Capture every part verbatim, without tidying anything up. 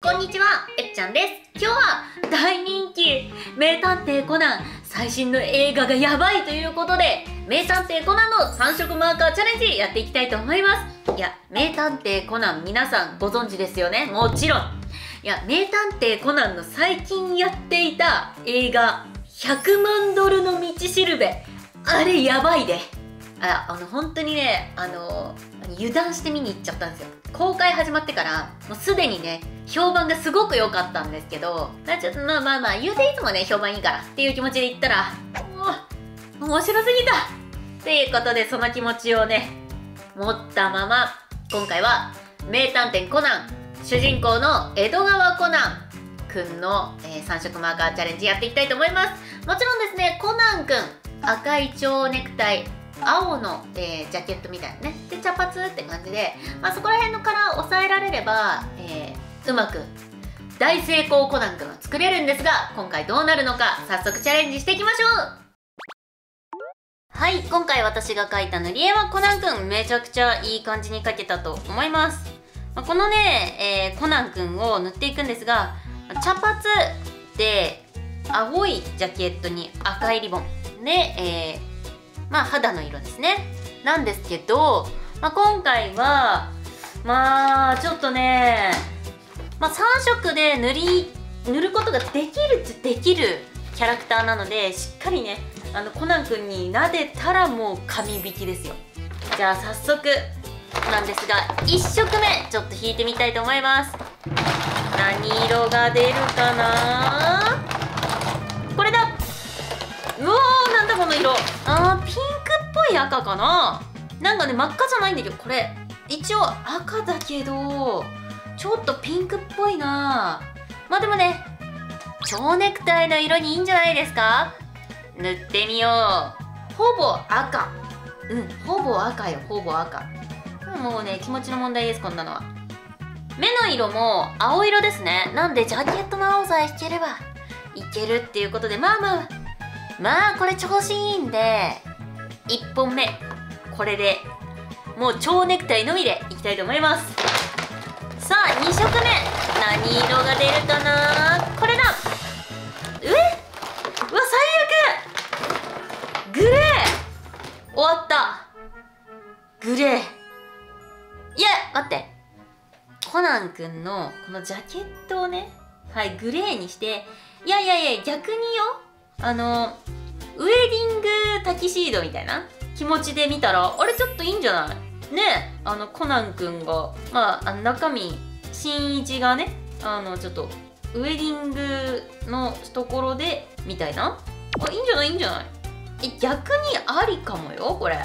こんにちは、えっちゃんです。今日は大人気名探偵コナン最新の映画がやばいということで、名探偵コナンのさん色マーカーチャレンジやっていきたいと思います。いや、名探偵コナン皆さんご存知ですよね、もちろん。いや、名探偵コナンの最近やっていた映画ひゃくまんドルの道しるべ、あれやばいで。あ、あの本当にね、あの油断して見に行っちゃったんですよ。公開始まってからもうすでにね評判がすごく良かったんですけど、ちょっとまあまあまあ言うていつもね評判いいからっていう気持ちで言ったら、もう面白すぎたっていうことで、その気持ちをね持ったまま今回は名探偵コナン主人公の江戸川コナンくんの、えー、さん色マーカーチャレンジやっていきたいと思います。もちろんですね、コナンくん赤い蝶ネクタイ、青の、えー、ジャケットみたいなね、で茶髪って感じで、まあ、そこら辺のカラーを抑えられれば、えー、うまく大成功コナンくんを作れるんですが、今回どうなるのか早速チャレンジしていきましょう。はい、今回私が描いた塗り絵はコナンくんめちゃくちゃいい感じに描けたと思います。まあ、このね、えー、コナンくんを塗っていくんですが、茶髪で青いジャケットに赤いリボンで、えーまあ肌の色ですねなんですけど、まあ、今回はまあちょっとね、まあ、さん色で塗り塗ることができるっちゃできるキャラクターなので、しっかりねあのコナンくんに撫でたらもう神引きですよ。じゃあ早速なんですがいち色目ちょっと引いてみたいと思います。何色が出るかな。これだ。うおー、なんだこの色。あー、ピンクっぽい赤かな。なんかね真っ赤じゃないんだけど、これ一応赤だけどちょっとピンクっぽいな。まあでもね蝶ネクタイの色にいいんじゃないですか。塗ってみよう。ほぼ赤。うん、ほぼ赤よ、ほぼ赤。もうね気持ちの問題です、こんなのは。目の色も青色ですね。なんでジャケットの青さえ引ければいけるっていうことで、まあまあまあこれ調子いいんでいっぽんめこれでもう蝶ネクタイのみでいきたいと思います。さあに色目何色が出るかな。これだ。え、うわ最悪。グレー終わった。グレー。いや待って、コナンくんのこのジャケットをね、はいグレーにして、いやいやいや逆によ、あのウェディングタキシードみたいな気持ちで見たら、あれちょっといいんじゃないね。あのコナンくんがまあ中身新一がね、あのちょっとウェディングのところでみたいな、あいいんじゃないいいんじゃない。え逆にありかもよこれ。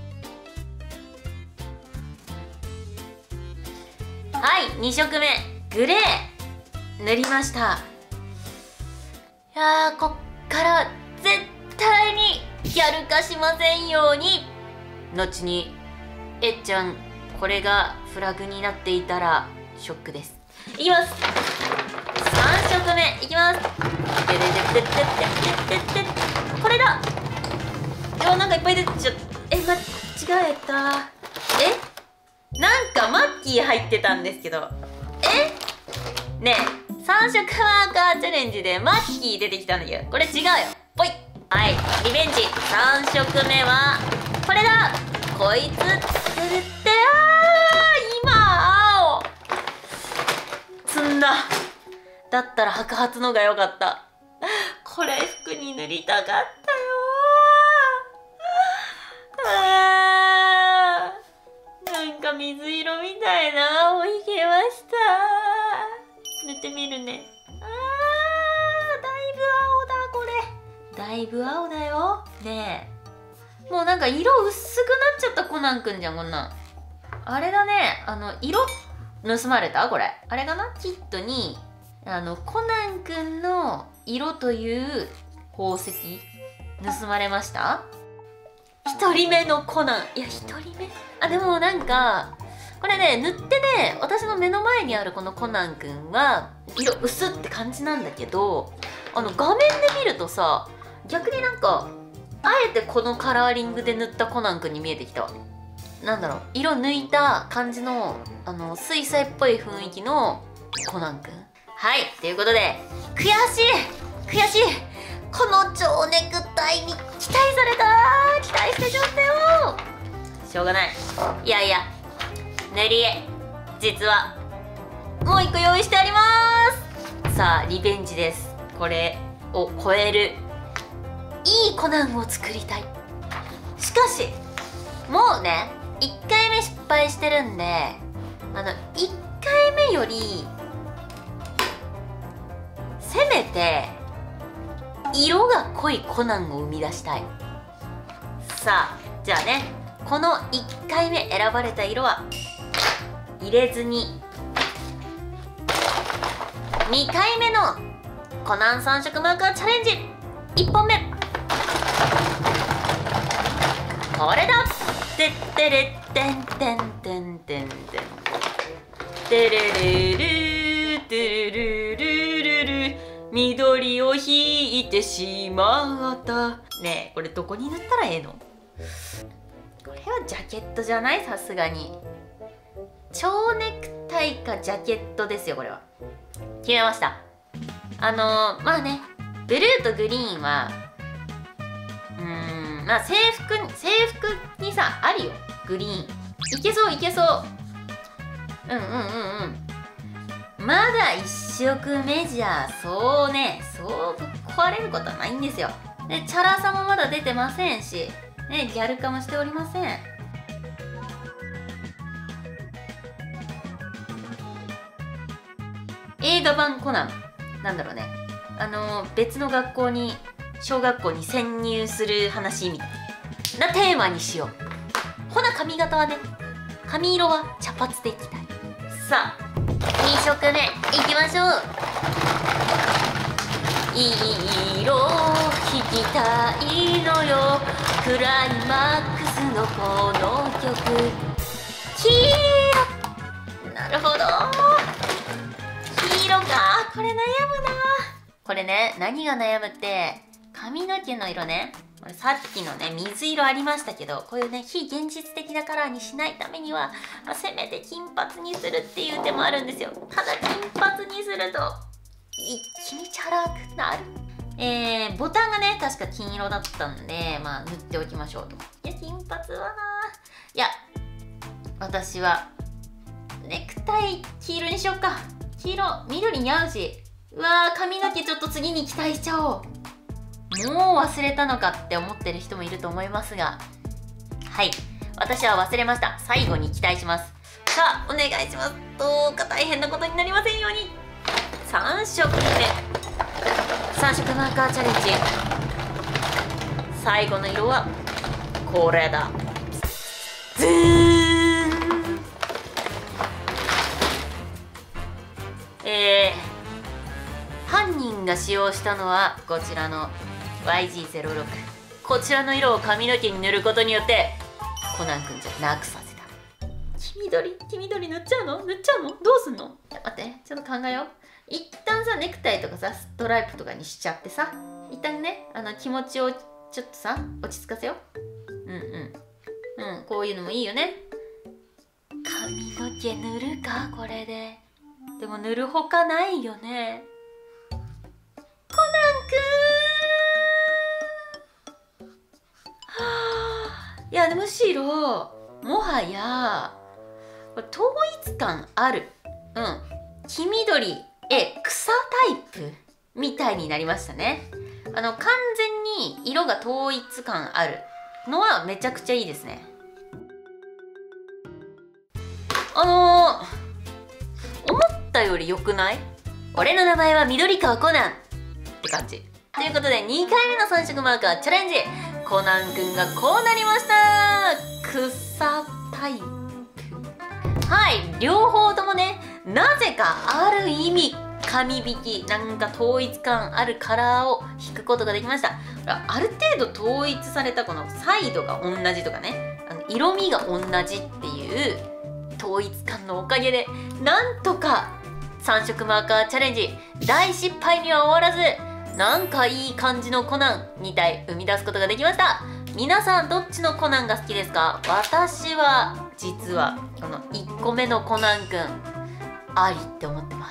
はいに色目グレー塗りました。いやーこっから絶対にギャル化しませんように。後にえっちゃんこれがフラグになっていたらショックです。いきます。さん色目いきます。これだ。いやなんかいっぱい出てちゃった。え間違えた。えなんかマッキー入ってたんですけど、えねえさん色マーカーチャレンジでマッキー出てきたんだけど、これ違うよ。ぽい。はいリベンジ。さん色目はこれだ。こいつ作って、あー今青積んだ。だったら白髪のが良かった。これ服に塗りたかったよー。あーなんか水色みたいな青いけました。塗ってみるね。あーだいぶ青だこれ。だいぶ青だよねえ。もうなんか色薄くなっちゃったコナンくんじゃんこんなん。あれだね、あの色盗まれたこれ。あれかな、キットにあのコナンくんの色という宝石盗まれました。一人目のコナン。いや一人目、あでもなんかこれね塗ってね、私の目の前にあるこのコナンくんは色薄って感じなんだけど、あの画面で見るとさ逆になんかあえてこのカラーリングで塗ったコナンくんに見えてきた。なんだろう、色抜いた感じのあの水彩っぽい雰囲気のコナンくん。はい、ということで、悔しい悔しいこの蝶ネクタイに期待された期待してしまったよ。しょうがない。いやいや、塗り絵、実は、もう一個用意してあります。さあ、リベンジです。これを超える、いいコナンを作りたい。しかし、もうね、いっかいめ失敗してるんで、あの、いっかいめより、せめて色が濃いコナンを生み出したい。さあじゃあね、このいっかいめ選ばれた色は入れずに、にかいめのコナンさん色マーカーチャレンジ、いっぽんめこれだ。てってれってんてんてんてんてんてれれるてれるるるる、緑を引いてしまった。ねえ、これどこに塗ったらええの？これはジャケットじゃない？さすがに蝶ネクタイかジャケットですよ。これは決めました。あのー、まあね、ブルーとグリーンはうーん、まあ制服制服にさあるよ。グリーンいけそういけそう。うんうんうんうん。まだいっ色目じゃそうね、そうぶっ壊れることはないんですよ。でチャラさもまだ出てませんしね、ギャル化もしておりません。映画版コナン、なんだろうね、あのー、別の学校に小学校に潜入する話みたいなテーマにしよう。ほな髪型はね、髪色は茶髪でいきたい。さあに色目いきましょう。いい色弾きたいのよ、クライマックスのこの曲。黄色、なるほど、黄色か。これ悩むな。これね、何が悩むって髪の毛の色ね。さっきのね水色ありましたけど、こういうね非現実的なカラーにしないためには、まあ、せめて金髪にするっていう手もあるんですよ。ただ金髪にすると一気にチャラくなる。えー、ボタンがね確か金色だったんで、まあ塗っておきましょうと。いや金髪はな、いや私はネクタイ黄色にしよっか。黄色緑似合うし。うわー、髪の毛ちょっと次に期待しちゃおう。もう忘れたのかって思ってる人もいると思いますが、はい、私は忘れました。最後に期待します。さあお願いします。どうか大変なことになりませんように。さん色目、さん色マーカーチャレンジ、最後の色はこれだ。ズーン。えー、犯人が使用したのはこちらのワイジーゼロろく、 こちらの色を髪の毛に塗ることによってコナン君じゃなくさせた。黄緑黄緑塗っちゃうの塗っちゃうのどうすんの。待って、ちょっと考えよう。一旦さネクタイとかさストライプとかにしちゃってさ、一旦ねあの気持ちをちょっとさ落ち着かせよう。うんうんうん、こういうのもいいよね。髪の毛塗るかこれで。でも塗るほかないよね。コナン君いやむしろもはや統一感ある。うん、黄緑え草タイプみたいになりましたね。あの完全に色が統一感あるのはめちゃくちゃいいですね。あのー、思ったより良くない？俺の名前は緑川コナンって感じ。ということでにかいめのさん色マーカーチャレンジ、コナン君がこうなりました。草タイプ。はい、両方ともねなぜかある意味紙引き、なんか統一感あるカラーを引くことができました。ある程度統一されたこのサイドが同じとかね、あの色味が同じっていう統一感のおかげでなんとかさん色マーカーチャレンジ大失敗には終わらず、なんかいい感じのコナンに体生み出すことができました。皆さんどっちのコナンが好きですか？私は実はこのいっこめのコナンくん、 ありって思ってます。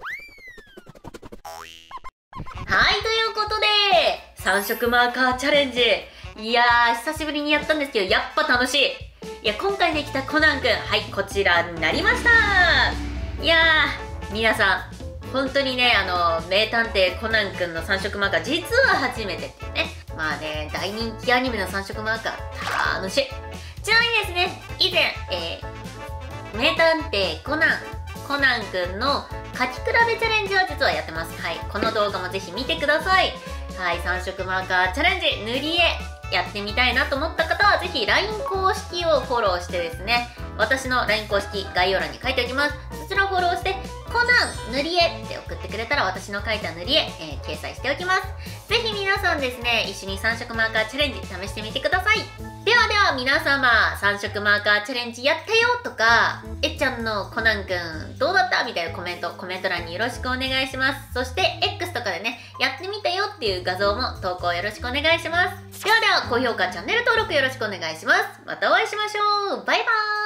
はい、ということでさん色マーカーチャレンジ、いやー久しぶりにやったんですけどやっぱ楽しい。いや今回ね来たコナンくん、はいこちらになりました。いやー皆さん本当にね、あの名探偵コナンくんのさん色マーカー実は初めてっていうね、まあね大人気アニメのさん色マーカー楽しい。ちなみにですね、以前、えー、名探偵コナンコナンくんの書き比べチャレンジを実はやってます。はい、この動画もぜひ見てください。はい、さん色マーカーチャレンジ塗り絵やってみたいなと思った方はぜひ ライン 公式をフォローしてですね、私の ライン 公式概要欄に書いておきます。そちらをフォローしてコナン塗り絵って送ってくれたら私の描いた塗り絵、えー、掲載しておきます。ぜひ皆さんですね、一緒にさん色マーカーチャレンジ試してみてください。ではでは皆様、さん色マーカーチャレンジやったよとか、えっちゃんのコナンくんどうだったみたいなコメント、コメント欄によろしくお願いします。そして X とかでね、やってみたよっていう画像も投稿よろしくお願いします。ではでは高評価、チャンネル登録よろしくお願いします。またお会いしましょう。バイバーイ。